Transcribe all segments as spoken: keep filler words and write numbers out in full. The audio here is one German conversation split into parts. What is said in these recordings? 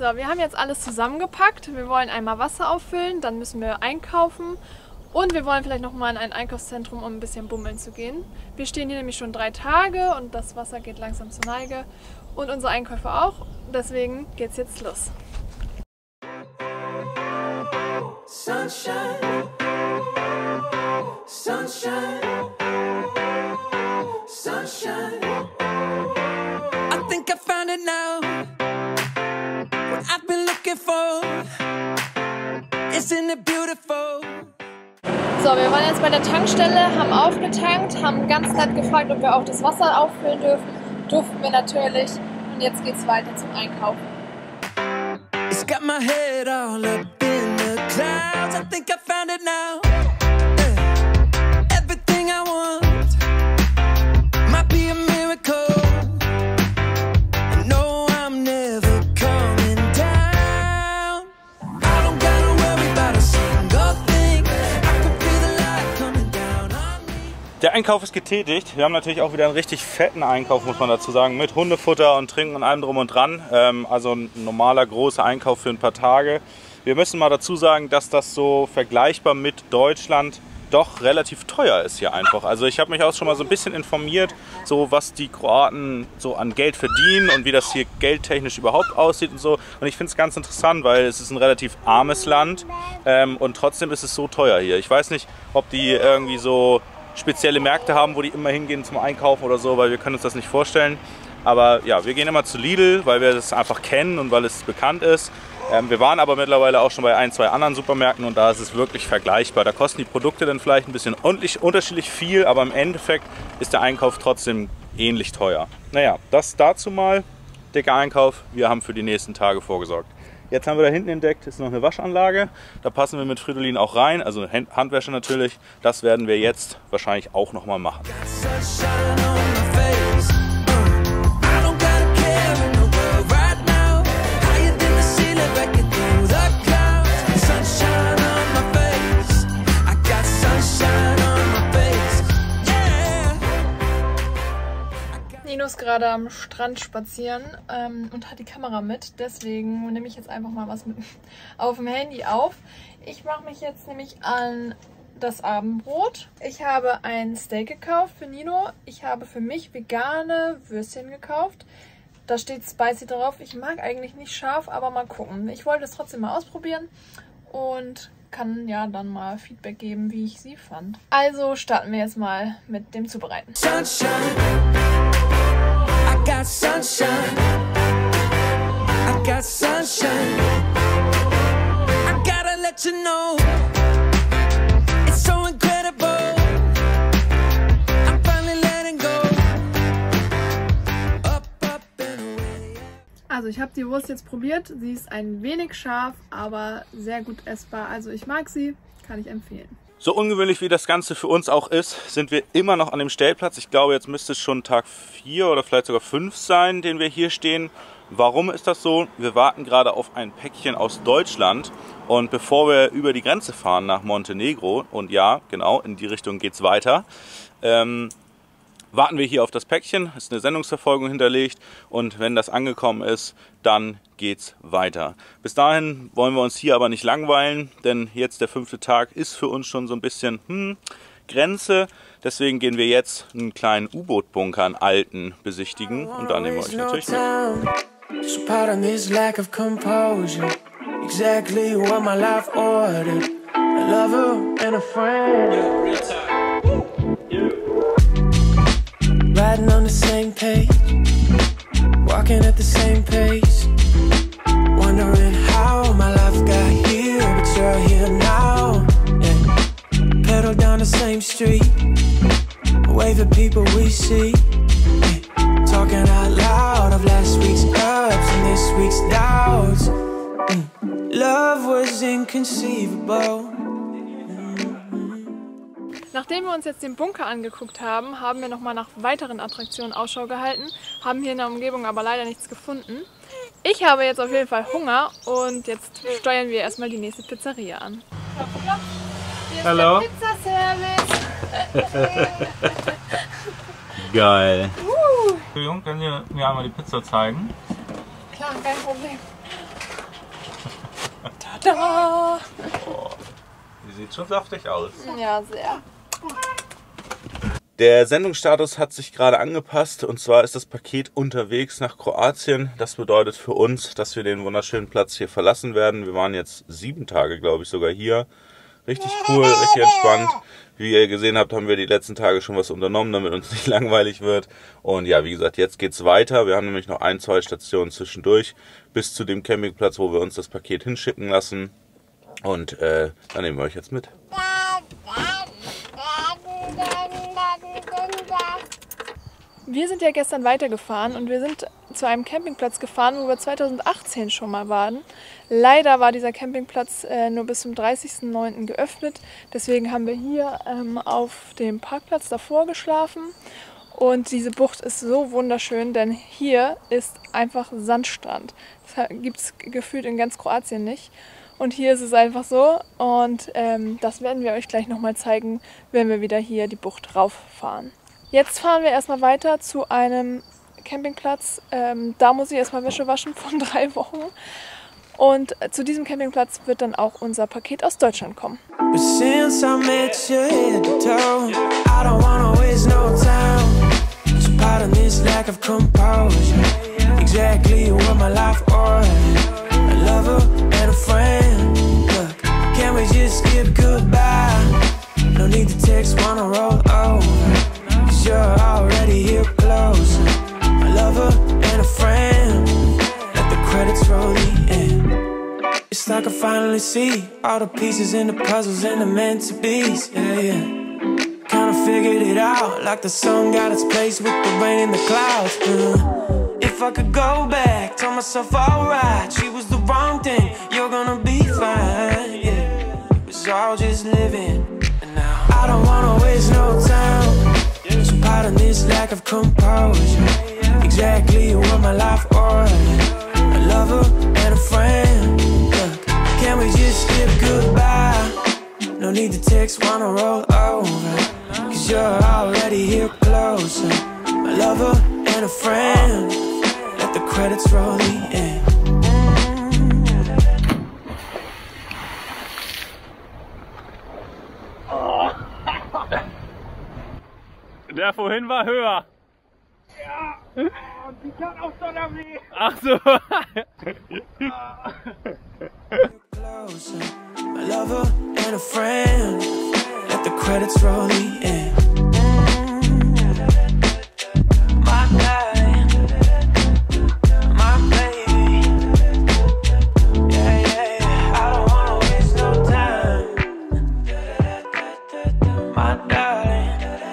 So, wir haben jetzt alles zusammengepackt. Wir wollen einmal Wasser auffüllen, dann müssen wir einkaufen und wir wollen vielleicht noch mal in ein Einkaufszentrum, um ein bisschen bummeln zu gehen. Wir stehen hier nämlich schon drei Tage und das Wasser geht langsam zur Neige und unsere Einkäufe auch. Deswegen geht's jetzt los. Sunshine, sunshine, sunshine. I think I found it now. What I've been looking for. Isn't it beautiful? So, wir waren jetzt bei der Tankstelle, haben aufgetankt, haben ganz nett gefragt, ob wir auch das Wasser auffüllen dürfen. Durften wir natürlich. Und jetzt geht's weiter zum Einkaufen. It's got my head all up in the clouds. I think I found it now. Everything I want might be a miracle. I know I'm never coming down. I don't gotta worry about a single thing. I can feel the light coming down on me. Der Einkauf ist getätigt. Wir haben natürlich auch wieder einen richtig fetten Einkauf, muss man dazu sagen, mit Hundefutter und Trinken und allem drum und dran. Ähm, also ein normaler großer Einkauf für ein paar Tage. Wir müssen mal dazu sagen, dass das so vergleichbar mit Deutschland doch relativ teuer ist hier einfach. Also ich habe mich auch schon mal so ein bisschen informiert, so was die Kroaten so an Geld verdienen und wie das hier geldtechnisch überhaupt aussieht und so. Und ich finde es ganz interessant, weil es ist ein relativ armes Land ähm, und trotzdem ist es so teuer hier. Ich weiß nicht, ob die irgendwie so spezielle Märkte haben, wo die immer hingehen zum Einkaufen oder so, weil wir können uns das nicht vorstellen. Aber ja, wir gehen immer zu Lidl, weil wir das einfach kennen und weil es bekannt ist. Ähm, wir waren aber mittlerweile auch schon bei ein, zwei anderen Supermärkten und da ist es wirklich vergleichbar. Da kosten die Produkte dann vielleicht ein bisschen unterschiedlich viel, aber im Endeffekt ist der Einkauf trotzdem ähnlich teuer. Naja, das dazu mal. Dicker Einkauf, wir haben für die nächsten Tage vorgesorgt. Jetzt haben wir da hinten entdeckt, ist noch eine Waschanlage. Da passen wir mit Fridolin auch rein, also Handwäsche natürlich. Das werden wir jetzt wahrscheinlich auch noch mal machen. Nino ist gerade am Strand spazieren ähm, und hat die Kamera mit, deswegen nehme ich jetzt einfach mal was mit auf dem Handy auf. Ich mache mich jetzt nämlich an das Abendbrot. Ich habe ein Steak gekauft für Nino. Ich habe für mich vegane Würstchen gekauft. Da steht spicy drauf. Ich mag eigentlich nicht scharf, aber mal gucken. Ich wollte es trotzdem mal ausprobieren und kann ja dann mal Feedback geben, wie ich sie fand. Also starten wir jetzt mal mit dem Zubereiten. Sunshine. I got sunshine. I got sunshine. I gotta let you know. It's so incredible. I'm finally letting go. Up, up and away. Also ich habe die Wurst jetzt probiert. Sie ist ein wenig scharf, aber sehr gut essbar. Also ich mag sie, kann ich empfehlen. So ungewöhnlich wie das Ganze für uns auch ist, sind wir immer noch an dem Stellplatz. Ich glaube, jetzt müsste es schon Tag vier oder vielleicht sogar fünf sein, den wir hier stehen. Warum ist das so? Wir warten gerade auf ein Päckchen aus Deutschland. Und bevor wir über die Grenze fahren nach Montenegro, und ja, genau, in die Richtung geht es weiter, ähm, warten wir hier auf das Päckchen. Es ist eine Sendungsverfolgung hinterlegt und wenn das angekommen ist, dann geht's weiter. Bis dahin wollen wir uns hier aber nicht langweilen, denn jetzt der fünfte Tag ist für uns schon so ein bisschen hm, Grenze. Deswegen gehen wir jetzt einen kleinen U-Boot-Bunker, einen alten, besichtigen und da nehmen wir euch natürlich mit. So pardon this lack of composure. Exactly what my life ordered. A lover and a friend. Riding on the same page, walking at the same pace, wondering how my life got here, but you're here now. Yeah. Pedal down the same street, wave at people we see, yeah. Talking out loud of last week's ups and this week's doubts. Mm. Love was inconceivable. Nachdem wir uns jetzt den Bunker angeguckt haben, haben wir nochmal nach weiteren Attraktionen Ausschau gehalten, haben hier in der Umgebung aber leider nichts gefunden. Ich habe jetzt auf jeden Fall Hunger und jetzt steuern wir erstmal die nächste Pizzeria an. Hier Hallo. ist der Pizzaservice. Geil. Uh. Entschuldigung, können Sie mir einmal die Pizza zeigen? klar, kein Problem. Tada! Oh, die sieht schon saftig aus. Ja, sehr. Der Sendungsstatus hat sich gerade angepasst und zwar ist das Paket unterwegs nach Kroatien. Das bedeutet für uns, dass wir den wunderschönen Platz hier verlassen werden. Wir waren jetzt sieben Tage, glaube ich, sogar hier. Richtig cool, richtig entspannt. Wie ihr gesehen habt, haben wir die letzten Tage schon was unternommen, damit uns nicht langweilig wird. Und ja, wie gesagt, jetzt geht's weiter. Wir haben nämlich noch ein, zwei Stationen zwischendurch bis zu dem Campingplatz, wo wir uns das Paket hinschicken lassen. Und äh, dann nehmen wir euch jetzt mit. Wir sind ja gestern weitergefahren und wir sind zu einem Campingplatz gefahren, wo wir zweitausendachtzehn schon mal waren. Leider war dieser Campingplatz äh, nur bis zum dreißigsten neunten geöffnet. Deswegen haben wir hier ähm, auf dem Parkplatz davor geschlafen. Und diese Bucht ist so wunderschön, denn hier ist einfach Sandstrand. Das gibt es gefühlt in ganz Kroatien nicht. Und hier ist es einfach so. Und ähm, das werden wir euch gleich nochmal zeigen, wenn wir wieder hier die Bucht rauffahren. Jetzt fahren wir erstmal weiter zu einem Campingplatz. Ähm, da muss ich erstmal Wäsche waschen von drei Wochen. Und zu diesem Campingplatz wird dann auch unser Paket aus Deutschland kommen. You're already here close. A lover and a friend. Let the credits roll in. It's like I finally see all the pieces in the puzzles and the meant to be's. Yeah, yeah. Kinda figured it out, like the sun got its place with the rain and the clouds. Uh, if I could go back, tell myself alright, she was the wrong thing. You're gonna be fine. Yeah, it was all just living. And now I don't wanna waste no time. So pardon this lack of composure. Exactly what my life was. A lover and a friend. Look, can we just skip goodbye? No need to text, wanna roll over. Cause you're already here closer. A lover and a friend. Let the credits roll in. Der vorhin war höher. Ja, und die kann auch Donnerweh. Ach so. My lover and a friend. Let the credits roll in. My darling, my baby. Yeah, yeah, yeah. I don't wanna waste no time. My darling.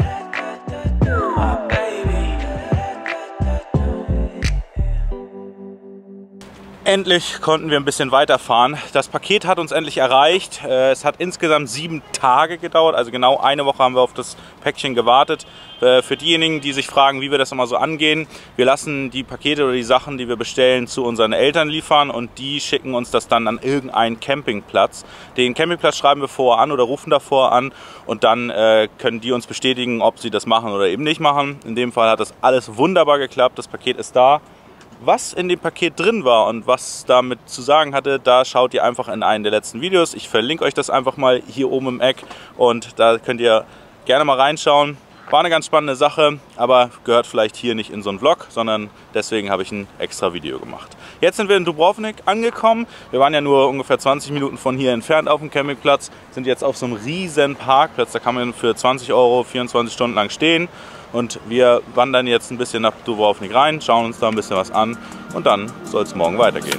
Endlich konnten wir ein bisschen weiterfahren. Das Paket hat uns endlich erreicht. Es hat insgesamt sieben Tage gedauert, also genau eine Woche haben wir auf das Päckchen gewartet. Für diejenigen, die sich fragen, wie wir das immer so angehen, wir lassen die Pakete oder die Sachen, die wir bestellen, zu unseren Eltern liefern und die schicken uns das dann an irgendeinen Campingplatz. Den Campingplatz schreiben wir vorher an oder rufen davor an und dann äh, können die uns bestätigen, ob sie das machen oder eben nicht machen. In dem Fall hat das alles wunderbar geklappt, das Paket ist da. Was in dem Paket drin war und was damit zu sagen hatte, da schaut ihr einfach in einen der letzten Videos. Ich verlinke euch das einfach mal hier oben im Eck und da könnt ihr gerne mal reinschauen. War eine ganz spannende Sache, aber gehört vielleicht hier nicht in so einen Vlog, sondern deswegen habe ich ein extra Video gemacht. Jetzt sind wir in Dubrovnik angekommen. Wir waren ja nur ungefähr zwanzig Minuten von hier entfernt auf dem Campingplatz, sind jetzt auf so einem riesen Parkplatz. Da kann man für zwanzig Euro vierundzwanzig Stunden lang stehen. Und wir wandern jetzt ein bisschen nach Dubrovnik rein, schauen uns da ein bisschen was an und dann soll es morgen weitergehen.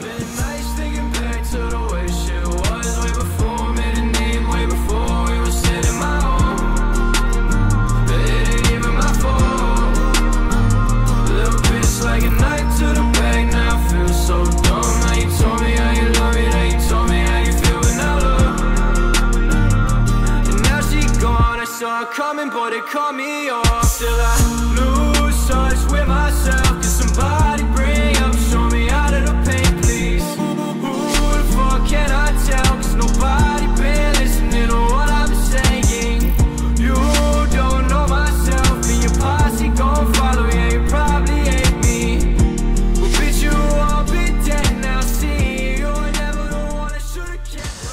Coming, but it cut me off. Still I lose touch with myself. Can somebody bring up, show me out of the pain, please? Who the fuck can I tell? Cause nobody been listening to what I'm saying. You don't know myself, and your posse gon' follow. Yeah, you probably hate me, but bitch, you all been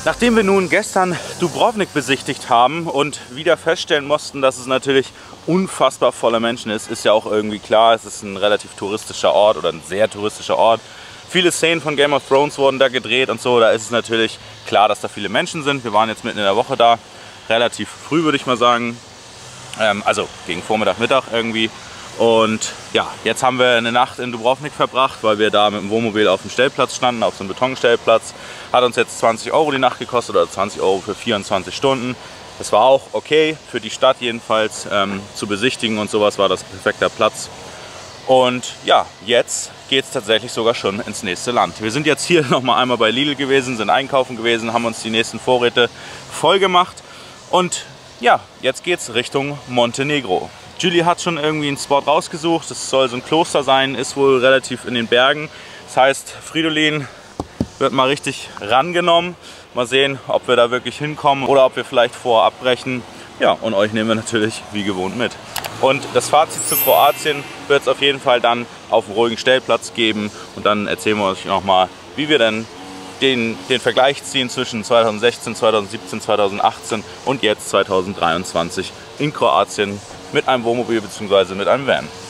Nachdem wir nun gestern Dubrovnik besichtigt haben und wieder feststellen mussten, dass es natürlich unfassbar voller Menschen ist, ist ja auch irgendwie klar, es ist ein relativ touristischer Ort oder ein sehr touristischer Ort. Viele Szenen von Game of Thrones wurden da gedreht und so, da ist es natürlich klar, dass da viele Menschen sind. Wir waren jetzt mitten in der Woche da, relativ früh würde ich mal sagen, ähm, also gegen Vormittag, Mittag irgendwie. Und ja, jetzt haben wir eine Nacht in Dubrovnik verbracht, weil wir da mit dem Wohnmobil auf dem Stellplatz standen, auf so einem Betonstellplatz. Hat uns jetzt zwanzig Euro die Nacht gekostet oder zwanzig Euro für vierundzwanzig Stunden. Das war auch okay, für die Stadt jedenfalls ähm, zu besichtigen und sowas war das ein perfekter Platz. Und ja, jetzt geht es tatsächlich sogar schon ins nächste Land. Wir sind jetzt hier nochmal einmal bei Lidl gewesen, sind einkaufen gewesen, haben uns die nächsten Vorräte voll gemacht. Und ja, jetzt geht es Richtung Montenegro. Julie hat schon irgendwie einen Spot rausgesucht. Das soll so ein Kloster sein, ist wohl relativ in den Bergen. Das heißt, Fridolin wird mal richtig rangenommen. Mal sehen, ob wir da wirklich hinkommen oder ob wir vielleicht vorher abbrechen. Ja, und euch nehmen wir natürlich wie gewohnt mit. Und das Fazit zu Kroatien wird es auf jeden Fall dann auf einem ruhigen Stellplatz geben. Und dann erzählen wir euch nochmal, wie wir denn den, den Vergleich ziehen zwischen zweitausendsechzehn, zweitausendsiebzehn, zweitausendachtzehn und jetzt zweitausenddreiundzwanzig in Kroatien mit einem Wohnmobil bzw. mit einem Van.